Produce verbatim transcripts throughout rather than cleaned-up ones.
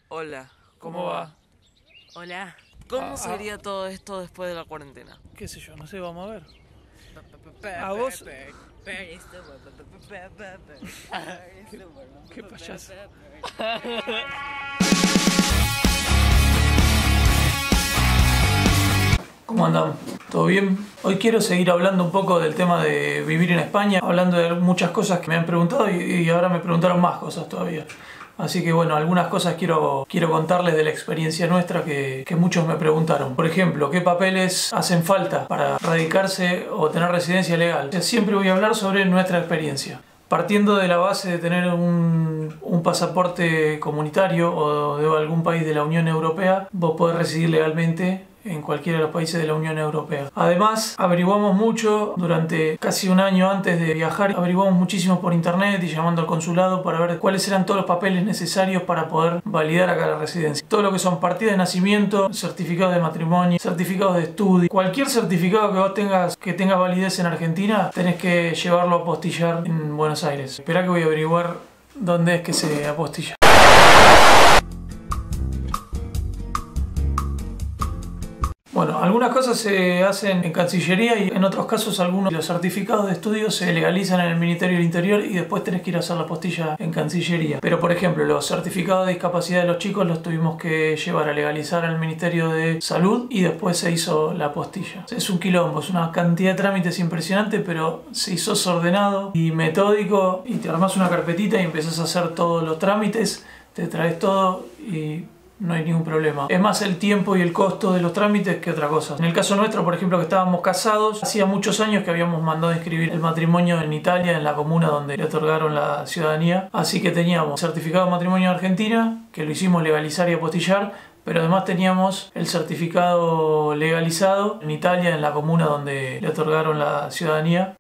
Hola, ¿cómo, ¿Cómo va? va? Hola. ¿Cómo Ah, sería todo esto después de la cuarentena? ¿Qué sé yo? No sé, vamos a ver. A vos... ¿Qué, qué payaso? ¿Cómo andan? ¿Todo bien? Hoy quiero seguir hablando un poco del tema de vivir en España, hablando de muchas cosas que me han preguntado y, y ahora me preguntaron más cosas todavía. Así que bueno, algunas cosas quiero, quiero contarles de la experiencia nuestra que, que muchos me preguntaron. Por ejemplo, ¿qué papeles hacen falta para radicarse o tener residencia legal? O sea, siempre voy a hablar sobre nuestra experiencia. Partiendo de la base de tener un, un pasaporte comunitario o de algún país de la Unión Europea, vos podés residir legalmente en cualquiera de los países de la Unión Europea. Además, averiguamos mucho durante casi un año antes de viajar, averiguamos muchísimo por internet y llamando al consulado para ver cuáles eran todos los papeles necesarios para poder validar acá la residencia. Todo lo que son partidas de nacimiento, certificados de matrimonio, certificados de estudio, cualquier certificado que vos tengas que tenga validez en Argentina, tenés que llevarlo a apostillar en Buenos Aires. Esperá que voy a averiguar dónde es que se apostilla. Bueno, algunas cosas se hacen en Cancillería y en otros casos algunos de los certificados de estudio se legalizan en el Ministerio del Interior y después tenés que ir a hacer la apostilla en Cancillería. Pero por ejemplo, los certificados de discapacidad de los chicos los tuvimos que llevar a legalizar al Ministerio de Salud y después se hizo la apostilla. Es un quilombo, es una cantidad de trámites impresionante, pero si sos ordenado y metódico y te armás una carpetita y empezás a hacer todos los trámites, te traes todo y no hay ningún problema. Es más el tiempo y el costo de los trámites que otra cosa. En el caso nuestro, por ejemplo, que estábamos casados, hacía muchos años que habíamos mandado a inscribir el matrimonio en Italia, en la comuna donde le otorgaron la ciudadanía. Así que teníamos certificado de matrimonio en Argentina, que lo hicimos legalizar y apostillar, pero además teníamos el certificado legalizado en Italia, en la comuna donde le otorgaron la ciudadanía.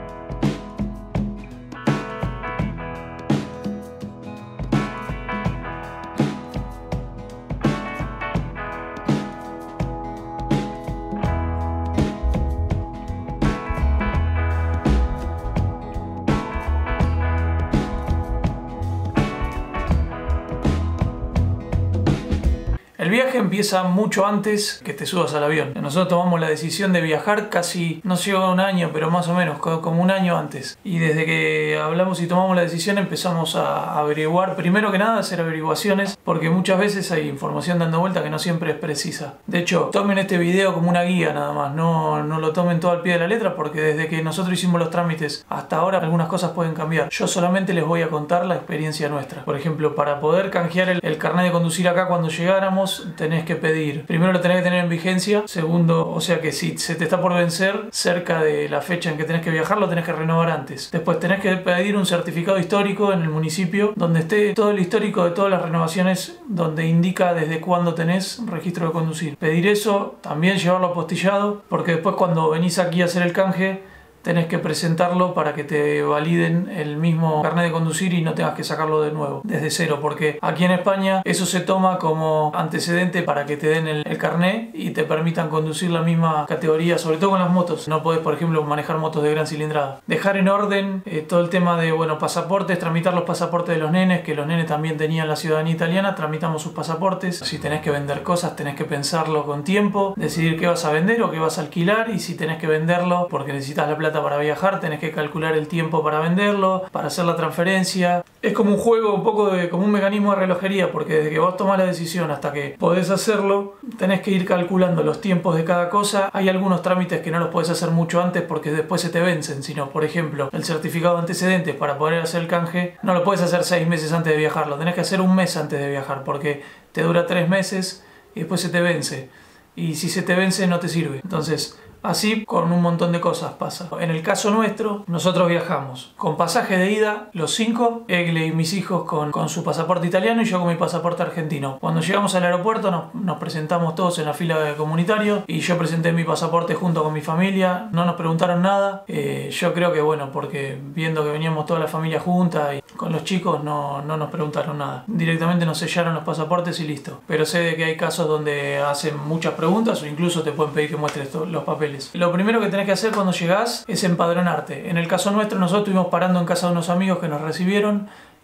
El viaje empieza mucho antes que te subas al avión. Nosotros tomamos la decisión de viajar casi, no sé, un año, pero más o menos, como un año antes. Y desde que hablamos y tomamos la decisión empezamos a averiguar, primero que nada, hacer averiguaciones, porque muchas veces hay información dando vuelta que no siempre es precisa. De hecho, tomen este video como una guía nada más, no, no lo tomen todo al pie de la letra, porque desde que nosotros hicimos los trámites hasta ahora algunas cosas pueden cambiar. Yo solamente les voy a contar la experiencia nuestra. Por ejemplo, para poder canjear el, el carnet de conducir acá cuando llegáramos, tenés que pedir, primero lo tenés que tener en vigencia, segundo, o sea que si se te está por vencer cerca de la fecha en que tenés que viajar, lo tenés que renovar antes. Después tenés que pedir un certificado histórico en el municipio donde esté todo el histórico de todas las renovaciones, donde indica desde cuándo tenés registro de conducir. Pedir eso, también llevarlo apostillado, porque después cuando venís aquí a hacer el canje tenés que presentarlo para que te validen el mismo carnet de conducir y no tengas que sacarlo de nuevo, desde cero, porque aquí en España eso se toma como antecedente para que te den el, el carnet y te permitan conducir la misma categoría, sobre todo con las motos. No podés, por ejemplo, manejar motos de gran cilindrada. Dejar en orden eh, todo el tema de, bueno, pasaportes, tramitar los pasaportes de los nenes, que los nenes también tenían la ciudadanía italiana, tramitamos sus pasaportes. Si tenés que vender cosas, tenés que pensarlo con tiempo, decidir qué vas a vender o qué vas a alquilar, y si tenés que venderlo porque necesitas la plata para viajar, tenés que calcular el tiempo para venderlo, para hacer la transferencia. Es como un juego, un poco de, como un mecanismo de relojería, porque desde que vos tomás la decisión hasta que podés hacerlo, tenés que ir calculando los tiempos de cada cosa. Hay algunos trámites que no los podés hacer mucho antes porque después se te vencen, sino, por ejemplo, el certificado de antecedentes para poder hacer el canje, no lo podés hacer seis meses antes de viajar, lo tenés que hacer un mes antes de viajar, porque te dura tres meses y después se te vence. Y si se te vence no te sirve. Entonces, así con un montón de cosas pasa. En el caso nuestro, nosotros viajamos con pasaje de ida, los cinco, Egle y mis hijos con, con su pasaporte italiano y yo con mi pasaporte argentino. Cuando llegamos al aeropuerto nos, nos presentamos todos en la fila de comunitario y yo presenté mi pasaporte junto con mi familia. No nos preguntaron nada. Eh, yo creo que bueno, porque viendo que veníamos toda la familia junta y con los chicos no, no nos preguntaron nada. Directamente nos sellaron los pasaportes y listo. Pero sé de que hay casos donde hacen muchas preguntas o incluso te pueden pedir que muestres los papeles. Lo primero que tenés que hacer cuando llegás es empadronarte. En el caso nuestro, nosotros estuvimos parando en casa de unos amigos que nos recibieron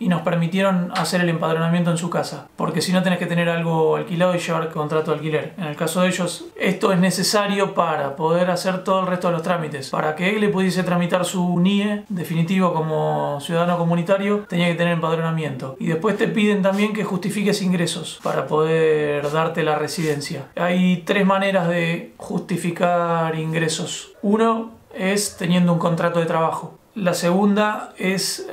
y nos permitieron hacer el empadronamiento en su casa, porque si no tenés que tener algo alquilado y llevar contrato de alquiler. En el caso de ellos, esto es necesario para poder hacer todo el resto de los trámites. Para que Egle pudiese tramitar su N I E definitivo como ciudadano comunitario, tenía que tener empadronamiento. Y después te piden también que justifiques ingresos para poder darte la residencia. Hay tres maneras de justificar ingresos. Uno es teniendo un contrato de trabajo. La segunda es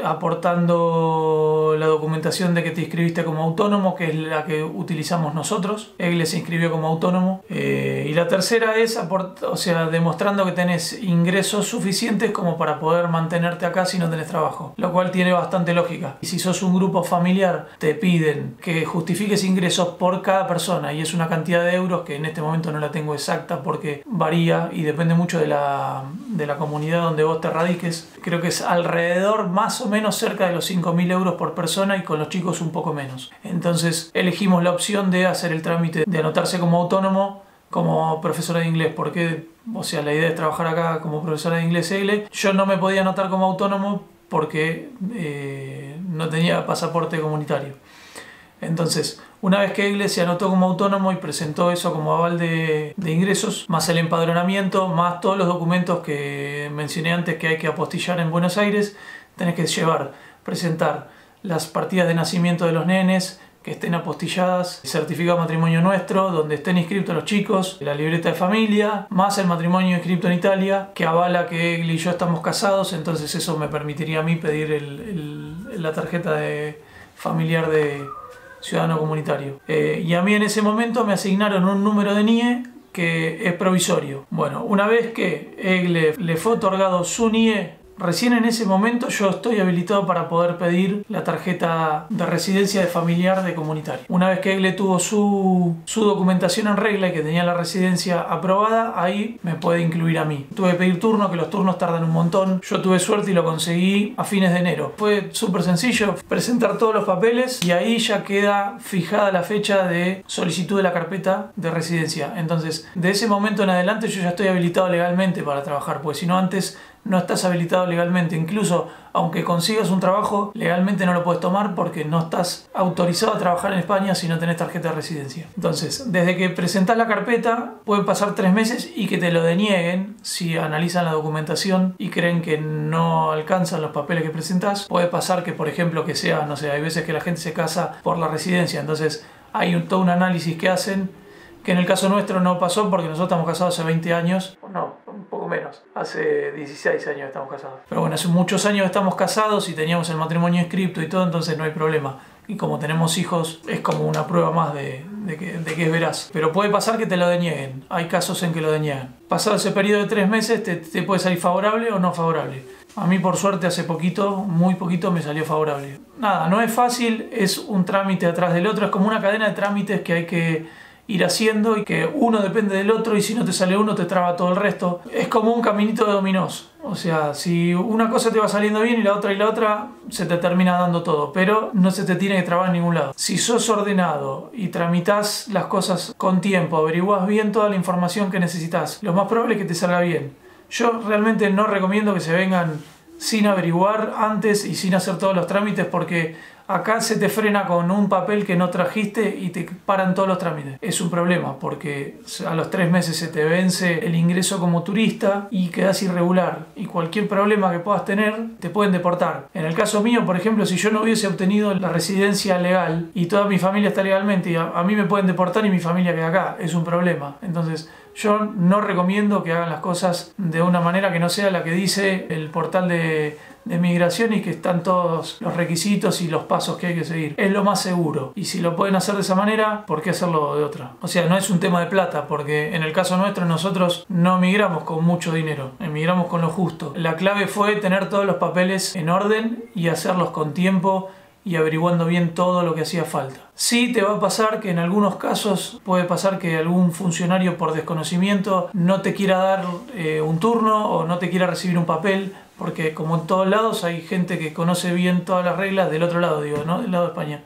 aportando la documentación de que te inscribiste como autónomo, que es la que utilizamos nosotros. Egle se inscribió como autónomo. Eh, y la tercera es o sea, demostrando que tenés ingresos suficientes como para poder mantenerte acá si no tenés trabajo, lo cual tiene bastante lógica. Y si sos un grupo familiar, te piden que justifiques ingresos por cada persona y es una cantidad de euros que en este momento no la tengo exacta porque varía y depende mucho de la, de la comunidad donde vos te radiques. Creo que es alrededor más o menos cerca de los cinco mil euros por persona y con los chicos un poco menos. Entonces elegimos la opción de hacer el trámite de anotarse como autónomo como profesora de inglés, porque, o sea, la idea es trabajar acá como profesora de inglés Egle. Yo no me podía anotar como autónomo porque eh, no tenía pasaporte comunitario. Entonces, una vez que Egle se anotó como autónomo y presentó eso como aval de, de ingresos, más el empadronamiento, más todos los documentos que mencioné antes que hay que apostillar en Buenos Aires, tenés que llevar, presentar las partidas de nacimiento de los nenes que estén apostilladas, el certificado de matrimonio nuestro, donde estén inscritos los chicos, la libreta de familia, más el matrimonio inscrito en Italia, que avala que Egle y yo estamos casados, entonces eso me permitiría a mí pedir el, el, la tarjeta de familiar de ciudadano comunitario. Eh, y a mí en ese momento me asignaron un número de N I E que es provisorio. Bueno, una vez que Egle le fue otorgado su N I E, recién en ese momento yo estoy habilitado para poder pedir la tarjeta de residencia de familiar de comunitario. Una vez que Egle tuvo su, su documentación en regla y que tenía la residencia aprobada, ahí me puede incluir a mí. Tuve que pedir turno, que los turnos tardan un montón. Yo tuve suerte y lo conseguí a fines de enero. Fue súper sencillo, presentar todos los papeles y ahí ya queda fijada la fecha de solicitud de la carpeta de residencia. Entonces, de ese momento en adelante yo ya estoy habilitado legalmente para trabajar, porque si no antes no estás habilitado legalmente. Incluso aunque consigas un trabajo, legalmente no lo puedes tomar porque no estás autorizado a trabajar en España si no tenés tarjeta de residencia. Entonces, desde que presentás la carpeta, pueden pasar tres meses y que te lo denieguen si analizan la documentación y creen que no alcanzan los papeles que presentás. Puede pasar que, por ejemplo, que sea, no sé, hay veces que la gente se casa por la residencia, entonces hay un, todo un análisis que hacen, que en el caso nuestro no pasó porque nosotros estamos casados hace veinte años. No, un poco menos. Hace dieciséis años estamos casados. Pero bueno, hace muchos años estamos casados y teníamos el matrimonio inscripto y todo, entonces no hay problema. Y como tenemos hijos, es como una prueba más de, de, que, de que es veraz. Pero puede pasar que te lo denieguen. Hay casos en que lo deniegan. Pasado ese periodo de tres meses, te, te puede salir favorable o no favorable. A mí, por suerte, hace poquito, muy poquito, me salió favorable. Nada, no es fácil, es un trámite atrás del otro. Es como una cadena de trámites que hay que ir haciendo y que uno depende del otro y si no te sale uno te traba todo el resto. Es como un caminito de dominós. O sea, si una cosa te va saliendo bien y la otra y la otra, se te termina dando todo, pero no se te tiene que trabar en ningún lado. Si sos ordenado y tramitas las cosas con tiempo, averiguás bien toda la información que necesitas, lo más probable es que te salga bien. Yo realmente no recomiendo que se vengan sin averiguar antes y sin hacer todos los trámites porque acá se te frena con un papel que no trajiste y te paran todos los trámites. Es un problema porque a los tres meses se te vence el ingreso como turista y quedas irregular. Y cualquier problema que puedas tener te pueden deportar. En el caso mío, por ejemplo, si yo no hubiese obtenido la residencia legal y toda mi familia está legalmente, y a, a mí me pueden deportar y mi familia queda acá. Es un problema. Entonces, yo no recomiendo que hagan las cosas de una manera que no sea la que dice el portal de, de migración y que están todos los requisitos y los pasos que hay que seguir. Es lo más seguro. Y si lo pueden hacer de esa manera, ¿por qué hacerlo de otra? O sea, no es un tema de plata, porque en el caso nuestro nosotros no migramos con mucho dinero, emigramos con lo justo. La clave fue tener todos los papeles en orden y hacerlos con tiempo y averiguando bien todo lo que hacía falta. Sí te va a pasar que en algunos casos puede pasar que algún funcionario por desconocimiento no te quiera dar eh, un turno o no te quiera recibir un papel, porque como en todos lados hay gente que conoce bien todas las reglas del otro lado, digo, ¿no? Del lado de España.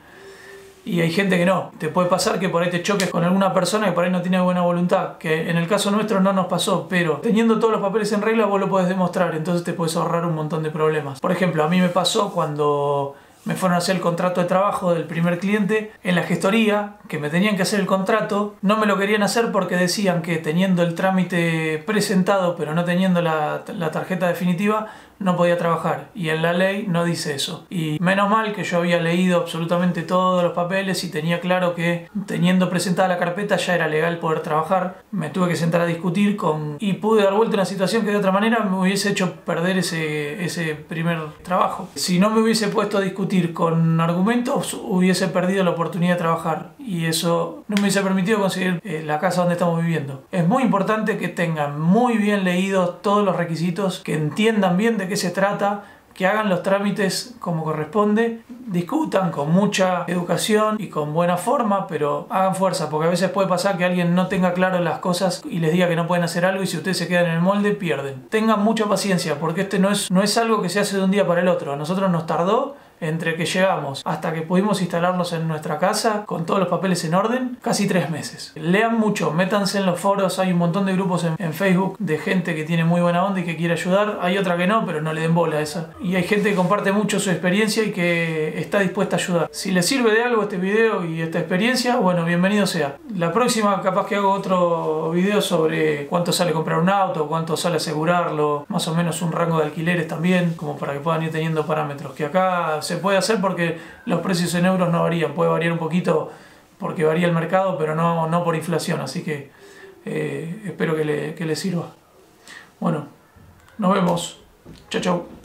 Y hay gente que no. Te puede pasar que por ahí te choques con alguna persona que por ahí no tiene buena voluntad, que en el caso nuestro no nos pasó, pero teniendo todos los papeles en regla vos lo podés demostrar, entonces te puedes ahorrar un montón de problemas. Por ejemplo, a mí me pasó cuando me fueron a hacer el contrato de trabajo del primer cliente. En la gestoría, que me tenían que hacer el contrato, no me lo querían hacer porque decían que teniendo el trámite presentado pero no teniendo la, la tarjeta definitiva no podía trabajar, y en la ley no dice eso. Y menos mal que yo había leído absolutamente todos los papeles y tenía claro que teniendo presentada la carpeta ya era legal poder trabajar. Me tuve que sentar a discutir con y pude dar vuelta a una situación que de otra manera me hubiese hecho perder ese, ese primer trabajo. Si no me hubiese puesto a discutir con argumentos, hubiese perdido la oportunidad de trabajar, y eso no me hubiese permitido conseguir eh, la casa donde estamos viviendo. Es muy importante que tengan muy bien leídos todos los requisitos, que entiendan bien de qué se trata, que hagan los trámites como corresponde, discutan con mucha educación y con buena forma, pero hagan fuerza, porque a veces puede pasar que alguien no tenga claro las cosas y les diga que no pueden hacer algo, y si ustedes se quedan en el molde pierden. Tengan mucha paciencia, porque este no es, no es algo que se hace de un día para el otro. A nosotros nos tardó, entre que llegamos hasta que pudimos instalarnos en nuestra casa con todos los papeles en orden, casi tres meses. Lean mucho, métanse en los foros, hay un montón de grupos en, en Facebook de gente que tiene muy buena onda y que quiere ayudar. Hay otra que no, pero no le den bola a esa. Y hay gente que comparte mucho su experiencia y que está dispuesta a ayudar. Si les sirve de algo este video y esta experiencia, bueno, bienvenido sea. La próxima capaz que hago otro video sobre cuánto sale comprar un auto, cuánto sale asegurarlo, más o menos un rango de alquileres también, como para que puedan ir teniendo parámetros, que acá se puede hacer porque los precios en euros no varían. Puede variar un poquito porque varía el mercado, pero no, no por inflación, así que eh, espero que le, que le sirva. Bueno, nos vemos. Chau, chau.